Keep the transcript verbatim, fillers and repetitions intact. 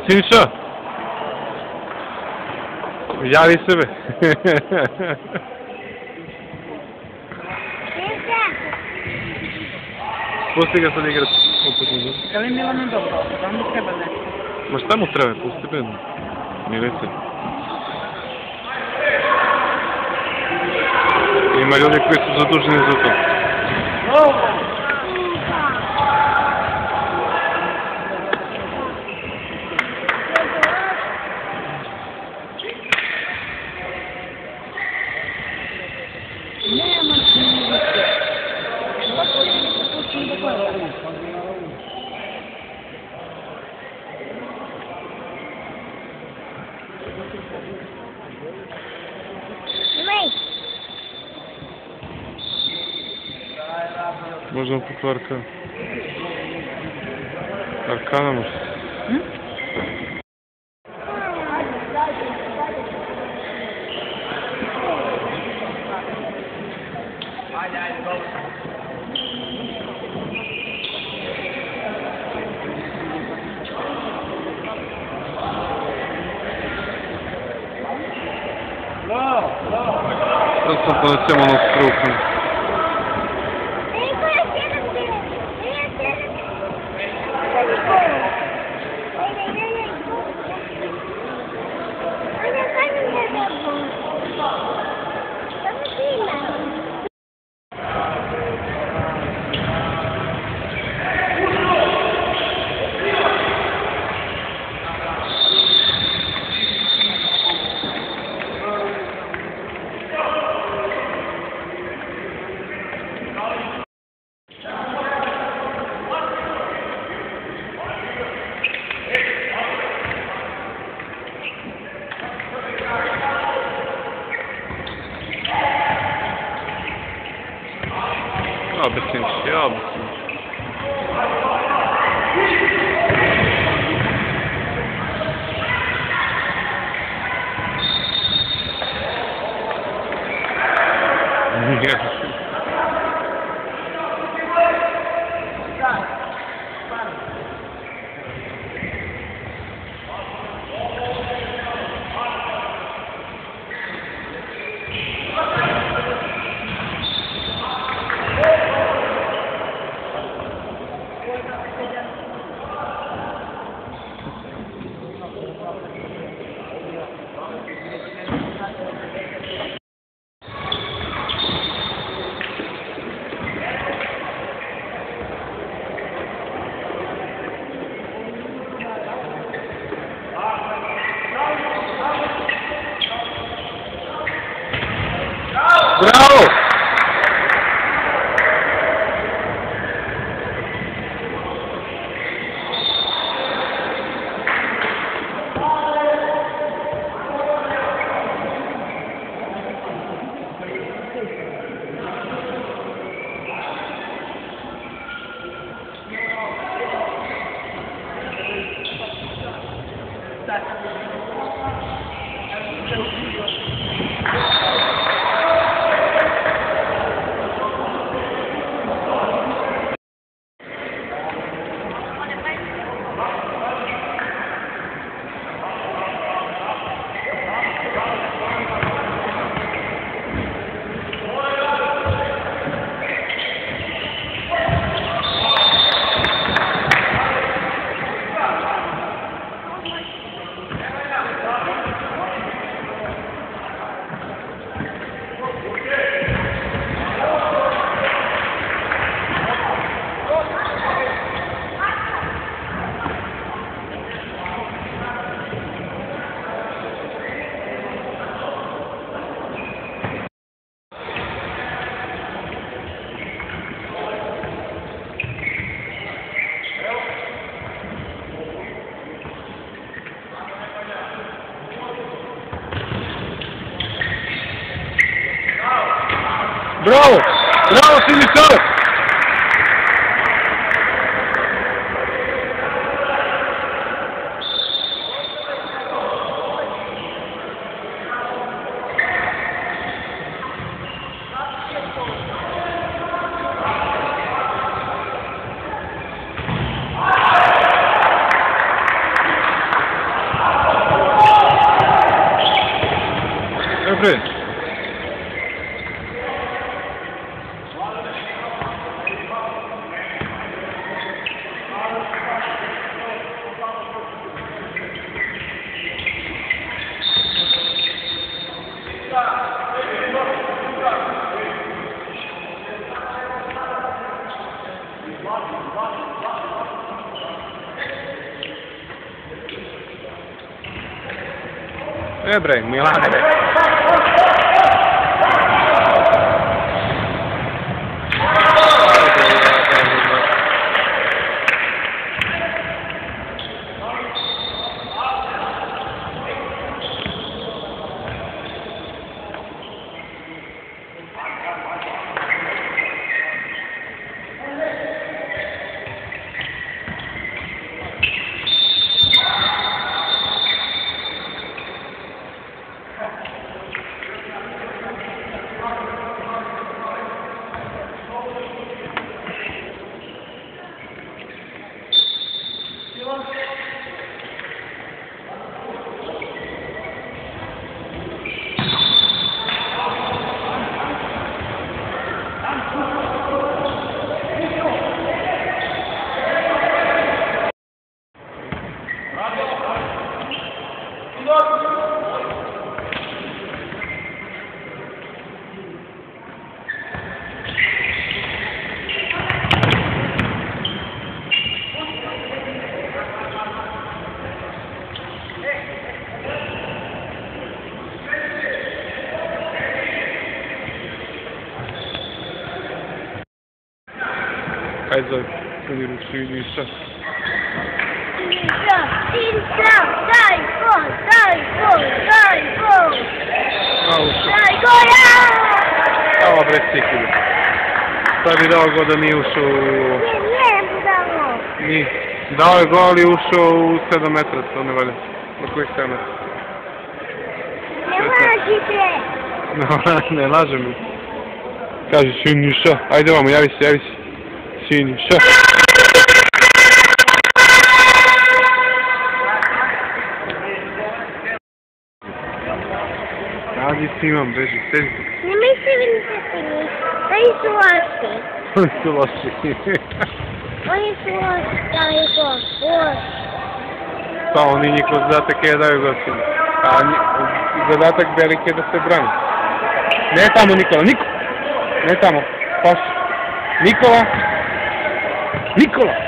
Siniša! Javi sebe! Pusti ga sad igrati. Je li Milano dobro? Da mu treba nešto? Ma šta mu treba? Pusti ga. Mi reci. Ima ljudi koji su zaduženi za to. Nema snimke. Kako je to puštim do koja? Možemo po Arkan. Arkana može. Hm? Ajde, ajde, dobro. No, no. Sad sam ponesiamo na struku. Abi Siniša, ja bi Siniša. Bravo! Bravo! Bravo, Siniša! bre. E bre, Milane bre. Ajde za trenirati Siniša. Siniša, Siniša, daj gol, daj gol, daj gol! A, ušao. Daj gol, ja! Evo bre, stikli. Sad bi dao gol da nije ušao u... Ne, nije mu dalo. Nije. Dao je gol i ušao u sedam metra, to ne valja. Na kojih sedam metra? Ne lažite! No, ne lažem. Kaži Siniša. Ajde vamo, javi se, javi se. Siniša. Radi si imam, beži, sedi. Ne mislim da se njih. Oni su loši. Oni su loši. Oni su loši, daj gol, loši. Pa oni njihov zadatak je da daju gol sinu. A zadatak velik je da se brani. Ne tamo Nikola, Niko! Ne tamo, paš. Nikola! Nikola!